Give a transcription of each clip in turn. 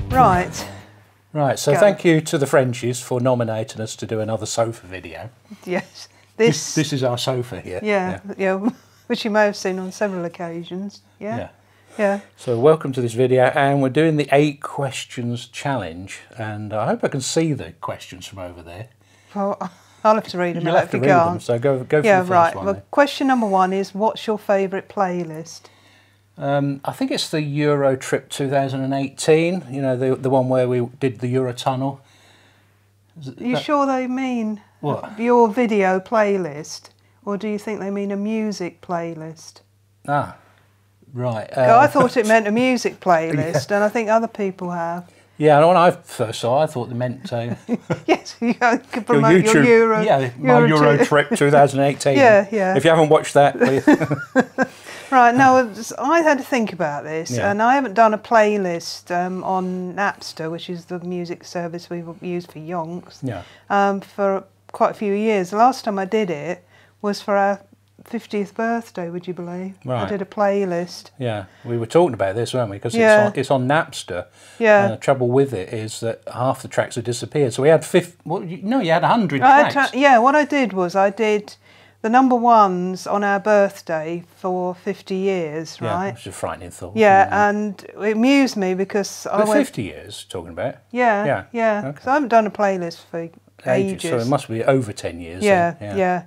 Right. Right, so thank you to the Frenchies for nominating us to do another sofa video. Yes. This is our sofa here. Yeah, which you may have seen on several occasions. Yeah. So welcome to this video, and we're doing the 8 questions challenge, and I hope I can see the questions from over there. Well, I'll have to read them. You'll have to read them, so go for the first one. Well, question number 1 is, what's your favourite playlist? I think it's the Euro Trip 2018, you know, the one where we did the Eurotunnel. Are you sure they mean what? Your video playlist, or do you think they mean a music playlist? Ah, right. I thought it meant a music playlist, and I think other people have. Yeah, when I first saw it, I thought they meant yes, you could promote your Euro. Yeah, my Euro Trip 2018. Yeah. If you haven't watched that, please. Right, no, I had to think about this, and I haven't done a playlist on Napster, which is the music service we use for yonks, for quite a few years. The last time I did it was for our 50th birthday, would you believe? Right. I did a playlist. Yeah, we were talking about this, weren't we? Because it's on Napster. Yeah. And the trouble with it is that half the tracks have disappeared. So we had you had 100 tracks. What I did was I did the number ones on our birthday for 50 years, right? Yeah, which is a frightening thought. Yeah, and it amused me because I went... 50 years, talking about? Yeah. Okay. So I haven't done a playlist for ages. So it must be over 10 years. Yeah.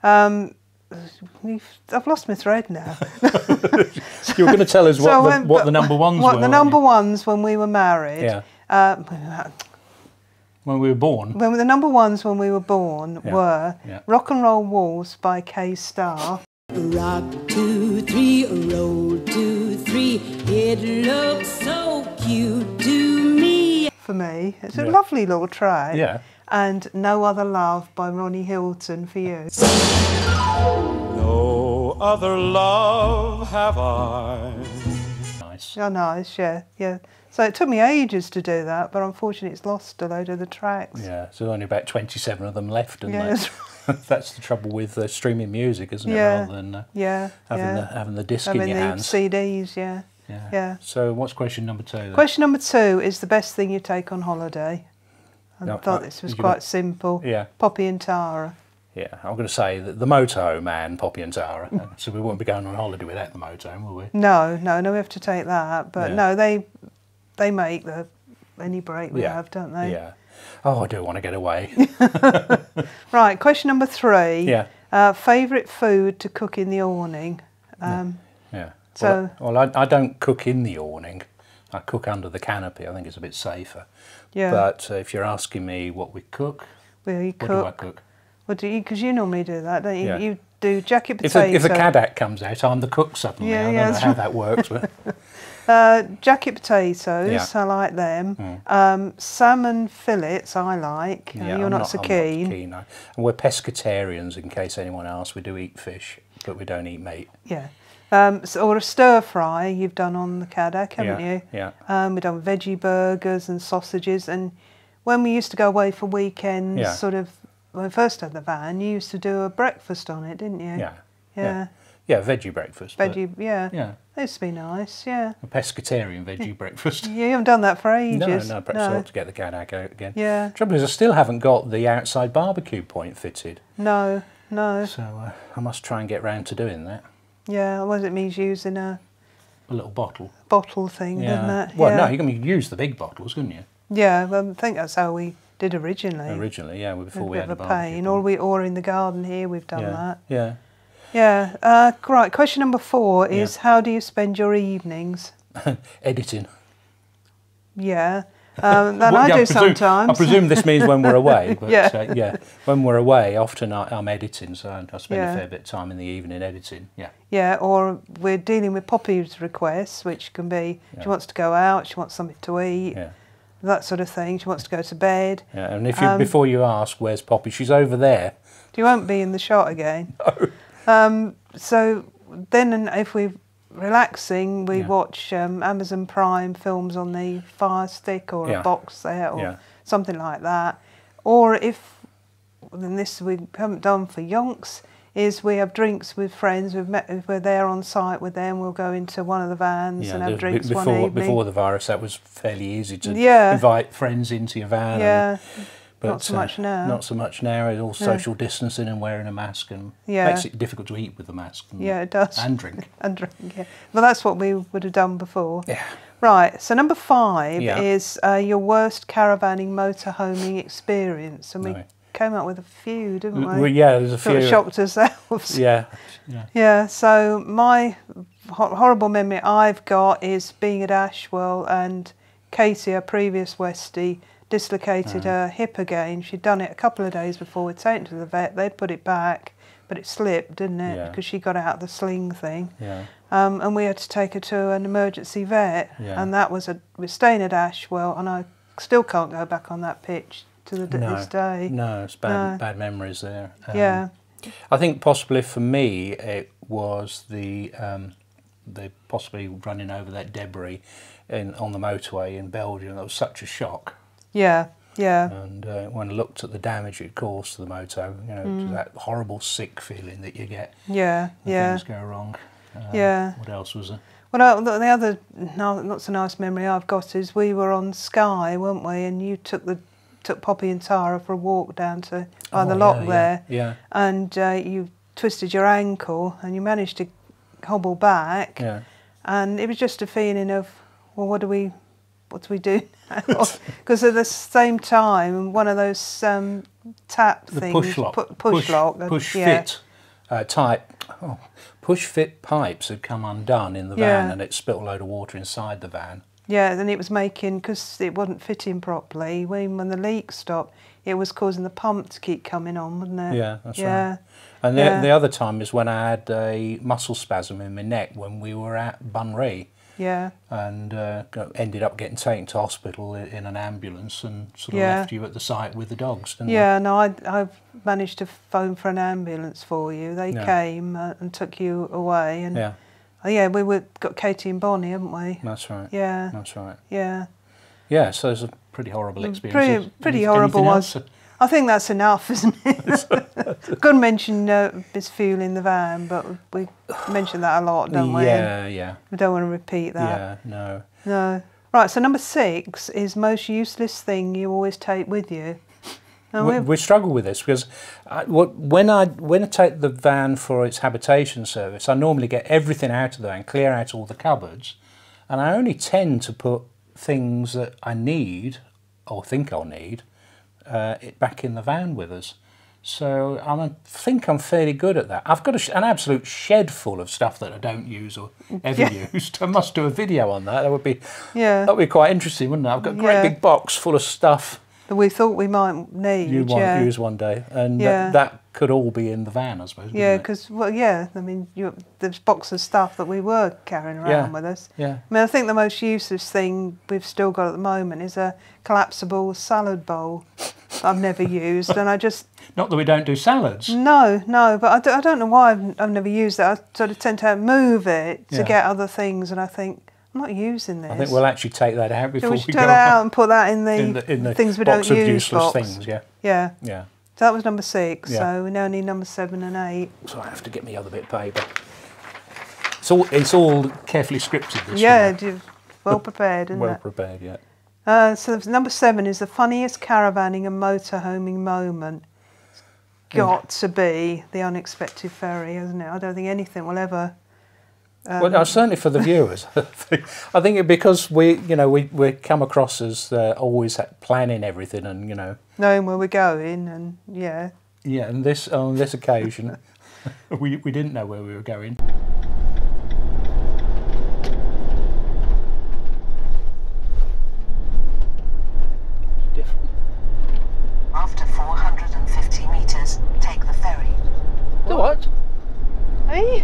I've lost my thread now. You were going to tell us what the number ones were. What the number ones when we were married. Yeah. When we were born. The number ones when we were born were Rock and Roll Waltz by Kay Starr. Rock 2 3, roll 2 3. It looks so cute to me. For me, it's a lovely little track. Yeah. And No Other Love by Ronnie Hilton for you. No other love have I. Nice. Oh, nice, yeah. So it took me ages to do that, but unfortunately it's lost a load of the tracks. Yeah, so only about 27 of them left, and that's the trouble with streaming music, isn't it? Rather than having the disc in your hands. CDs, yeah. So what's question number 2 then? Question number 2 is the best thing you take on holiday. I thought this was quite simple. Yeah. Poppy and Tara. Yeah, I'm going to say that the motorhome and Poppy and Tara. So we won't be going on holiday without the motorhome, will we? No, we have to take that. But no, they make any break we have, don't they? Yeah. Oh, I do want to get away. Right, question number 3. Yeah. Favourite food to cook in the awning? Yeah. So, well, I don't cook in the awning. I cook under the canopy. I think it's a bit safer. Yeah. But if you're asking me what we cook, what do I cook? What do you? Because you normally do that, don't you? Yeah. You do jacket potato. If the Cadac comes out, I'm the cook suddenly. I don't know how that works. Jacket potatoes, I like them. Salmon fillets, I like. You're not so keen. I'm not keen, no. And we're pescatarians, in case anyone asks. We do eat fish, but we don't eat meat. Yeah. Or a stir fry you've done on the Cadac, haven't you? Yeah. We've done veggie burgers and sausages. And when we used to go away for weekends, sort of, when we first had the van, you used to do a breakfast on it, didn't you? Yeah, veggie breakfast. Yeah. That used to be nice, yeah. A pescatarian veggie breakfast. Yeah, you haven't done that for ages. No, perhaps I ought to get the Cadac out again. Yeah. Trouble is, I still haven't got the outside barbecue point fitted. No. So I must try and get round to doing that. Yeah, well, it means using a little bottle thing, doesn't it? Well, no, you can use the big bottles, couldn't you? Yeah, well, I think that's how we did originally. Before we had a barbecue. Or in the garden here, we've done that. Yeah. Yeah. Right. Question number 4 is how do you spend your evenings? Editing. Yeah. I do sometimes. I presume this means when we're away. But, when we're away, often I'm editing, so I spend a fair bit of time in the evening editing. Yeah. Yeah, or we're dealing with Poppy's requests, which can be she wants to go out, she wants something to eat, that sort of thing. She wants to go to bed. Yeah, and if before you ask, where's Poppy? She's over there. She won't be in the shot again. No. So then, if we're relaxing, we watch Amazon Prime films on the Fire Stick or a box set or something like that. Or if, and this we haven't done for yonks, is we have drinks with friends. We're there on site with them. We'll go into one of the vans and have drinks one evening. Before the virus, that was fairly easy to invite friends into your van. Yeah. But not so much now. Not so much now. It's all social distancing and wearing a mask, and makes it difficult to eat with the mask. It does. And drink. And drink, yeah. Well, that's what we would have done before. Yeah. Right, so number 5 is your worst caravanning motorhoming experience. And we came up with a few, didn't we? There's a few. Sort of shocked ourselves. Yeah. So my horrible memory I've got is being at Ashwell, and Katie, our previous Westie, dislocated her hip again. She'd done it a couple of days before. We'd taken it to the vet. They'd put it back, but it slipped, didn't it? Because she got out the sling thing. Yeah. And we had to take her to an emergency vet. Yeah. And that was we're staying at Ashwell, and I still can't go back on that pitch to this day. No, it's bad memories there. I think possibly for me it was the possibly running over that debris on the motorway in Belgium. That was such a shock. Yeah. And when I looked at the damage it caused to the moto, that horrible sick feeling that you get. When things go wrong. What else was there? Well, the other not so nice memory I've got is we were on Skye, weren't we? And you took Poppy and Tara for a walk down to by the lock there. Yeah. And you twisted your ankle, and you managed to hobble back. Yeah. And it was just a feeling of, well, what do we do now? Because at the same time, one of those tap things, push lock, push fit type. Push fit pipes had come undone in the van, and it spilt a load of water inside the van. Yeah, and it was making, because it wasn't fitting properly, when the leak stopped, it was causing the pump to keep coming on, wasn't it? Yeah, that's right. And the other time is when I had a muscle spasm in my neck when we were at Bunree. Yeah. And ended up getting taken to hospital in an ambulance and sort of left you at the site with the dogs, didn't we? No, I managed to phone for an ambulance for you. They came and took you away. And we got Katie and Bonnie, haven't we? That's right. Yeah. That's right. Yeah. Yeah, so it's a pretty horrible experience. Pretty horrible was. I think that's enough, isn't it? I've got to mention Miss Fuel in the van, but we mention that a lot, don't we? Yeah. We don't want to repeat that. Yeah, no. Right, so number 6 is most useless thing you always take with you. We struggle with this because when I take the van for its habitation service, I normally get everything out of the van, clear out all the cupboards, and I only tend to put things that I need or think I'll need back in the van with us. So I think I'm fairly good at that. I've got an absolute shed full of stuff that I don't use or ever used. I must do a video on that. That would be quite interesting, wouldn't it? I've got a great big box full of stuff that we thought we might need. You might use one day, and that could all be in the van, I suppose. Yeah, because I mean, there's box of stuff that we were carrying around with us. Yeah. I mean, I think the most useless thing we've still got at the moment is a collapsible salad bowl. I've never used, and I just... Not that we don't do salads. No, but I don't know why I've never used it. I sort of tend to move it to get other things, and I think, I'm not using this. I think we'll actually take that out before we go. Take that out and put that in the things we don't use box of useless things, Yeah. So that was number 6, so we now need number 7 and 8. So I have to get my other bit of paper. It's all carefully scripted, this. Yeah, well prepared, isn't it? Well prepared, yeah. So number 7 is the funniest caravanning and motorhoming moment. It's got to be the unexpected ferry, hasn't it? I don't think anything will ever... well, certainly for the viewers. I think because we come across as always planning everything and, knowing where we're going and, Yeah, and on this occasion, we didn't know where we were going. After 450 metres, take the ferry. The what? Hey?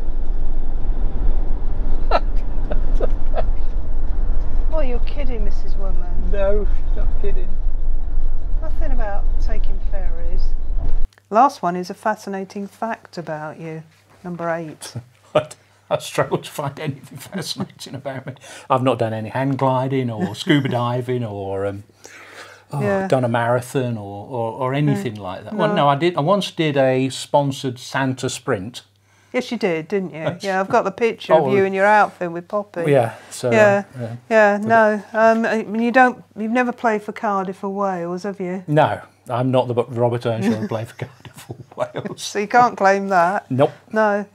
Oh, you're kidding, Mrs. Woman. No, not kidding. Nothing about taking ferries. Last one is a fascinating fact about you. Number 8. I struggle to find anything fascinating about me. I've not done any hang gliding or scuba diving or done a marathon or anything like that. Well, no, I once did a sponsored Santa sprint. Yes, you did, didn't you? Yeah, I've got the picture of you in your outfit with Poppy. Yeah, so no. You've never played for Cardiff or Wales, have you? No, I'm not the Robert Earnshaw who played for Cardiff or Wales. So you can't claim that. Nope. No.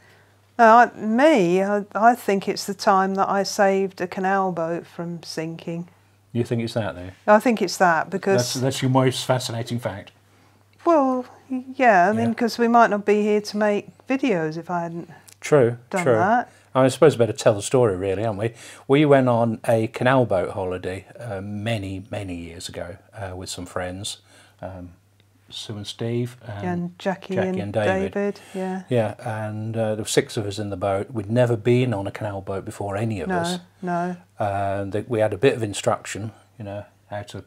No, I think it's the time that I saved a canal boat from sinking. You think it's that, though? I think it's that because that's your most fascinating fact. Well, yeah, I mean, because we might not be here to make videos if I hadn't done that. I suppose we better tell the story, really, aren't we? We went on a canal boat holiday many, many years ago with some friends, Sue and Steve, and Jackie and David. Yeah. Yeah, and there were 6 of us in the boat. We'd never been on a canal boat before, any of us. No. And we had a bit of instruction, how to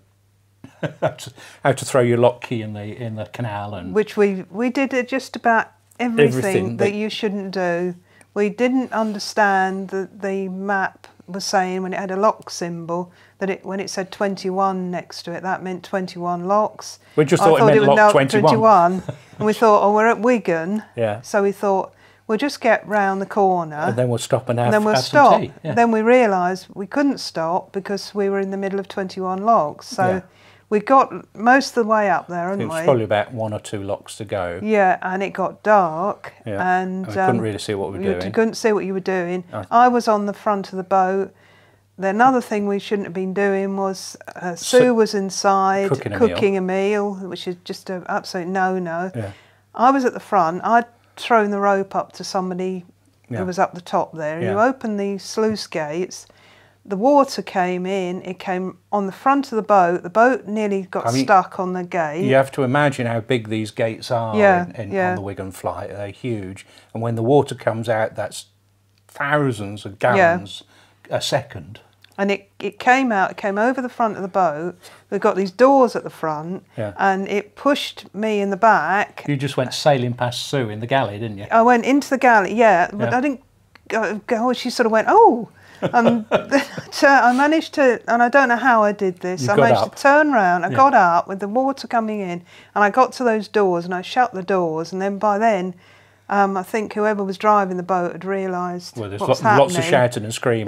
throw your lock key in the canal, and which we did just about everything that you shouldn't do. We didn't understand that the map was saying when it had a lock symbol that when it said 21 next to it, that meant 21 locks. We just thought it meant lock 21. And we thought, we're at Wigan. Yeah. So we thought, we'll just get round the corner. And then we'll stop and have some tea. Yeah. Then we realised we couldn't stop because we were in the middle of 21 locks. So we got most of the way up there, hadn't we? It was probably about 1 or 2 locks to go. Yeah, and it got dark. Yeah. And we couldn't really see what we were doing. You couldn't see what you were doing. I was on the front of the boat. Another thing we shouldn't have been doing was Sue was inside cooking a meal, which is just an absolute no-no. Yeah. I was at the front. I'd thrown the rope up to somebody who was up the top there. Yeah. You open the sluice gates, the water came in, it came on the front of the boat nearly got stuck on the gate. You have to imagine how big these gates are on the Wigan flight. They're huge. And when the water comes out, that's thousands of gallons a second. And it came out, it came over the front of the boat. We've got these doors at the front, and it pushed me in the back. You just went sailing past Sue in the galley, didn't you? I went into the galley, but I didn't go. She sort of went, oh. And I managed to, and I don't know how I did this, I managed to turn around. I got up with the water coming in, and I got to those doors, and I shut the doors, and then by then, I think whoever was driving the boat had realised what was happening. Lots of shouting and screaming.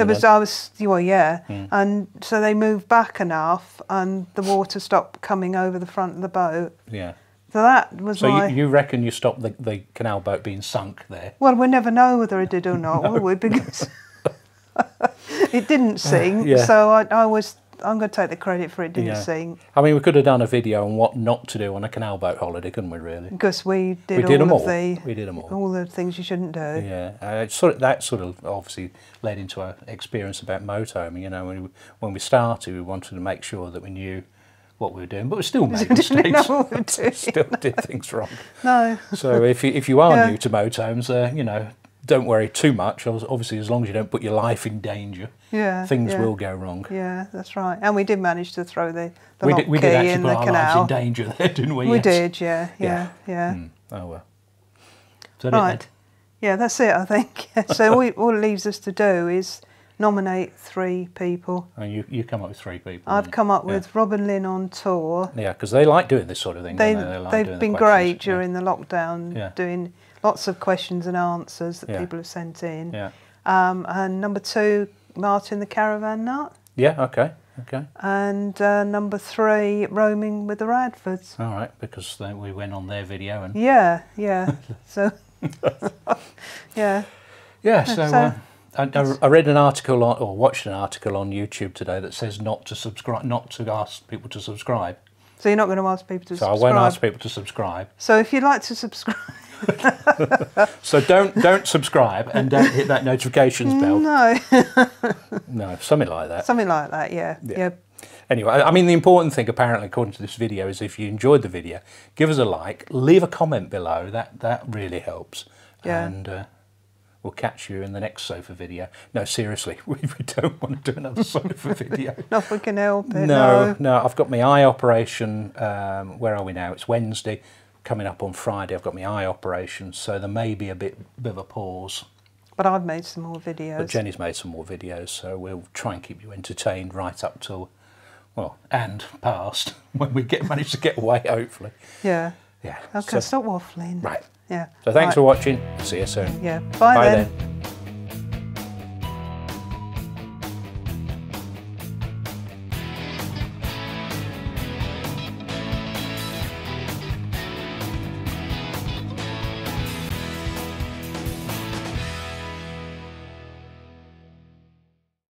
And so they moved back enough, and the water stopped coming over the front of the boat. Yeah. So that was you reckon you stopped the canal boat being sunk there? Well, we'll never know whether it did or not, will we? Because it didn't sing, so I'm going to take the credit for it didn't sing. I mean, we could have done a video on what not to do on a canal boat holiday, couldn't we, really? Because we did them all. All the things you shouldn't do. Yeah, that sort of obviously led into our experience about motorhoming. When we started, we wanted to make sure that we knew what we were doing, but we still made mistakes. Know what we were doing. Still did things wrong. No. So if you are new to motorhomes, don't worry too much. Obviously, as long as you don't put your life in danger, things will go wrong. Yeah, that's right. And we did manage to throw the we lock did key actually in put the our canal. lives in danger there, didn't we? We did, yeah. Oh well. Right. Yeah, that's it, I think. So all it leaves us to do is nominate 3 people. And you come up with 3 people. I've come up with Rob and Lynn on tour. Yeah, because they like doing this sort of thing. They've been great during the lockdown, doing lots of questions and answers that people have sent in. Yeah. And number 2, Martin the Caravan Nut. Yeah, okay. And number 3, Roaming with the Radfords. All right, because we went on their video and... Yeah. So, yeah. Yeah, so I read an article or watched an article on YouTube today that says not to ask people to subscribe. So you're not going to ask people to subscribe? So I won't ask people to subscribe. So if you'd like to subscribe... So don't subscribe and don't hit that notifications bell. No. No, something like that. Something like that, yeah. Anyway, I mean, the important thing, apparently, according to this video, is if you enjoyed the video, give us a like, leave a comment below. That really helps. Yeah. And we'll catch you in the next sofa video. No, seriously, we don't want to do another sofa video. Not if we can help it. No, I've got my eye operation. Where are we now? It's Wednesday. Coming up on Friday, I've got my eye operation, so there may be a bit of a pause. But I've made some more videos. But Jenny's made some more videos, so we'll try and keep you entertained right up till Well, and past, when we manage to get away, hopefully. Yeah. Yeah. Okay, stop waffling. Right. Yeah. So thanks for watching. See you soon. Yeah. Bye then.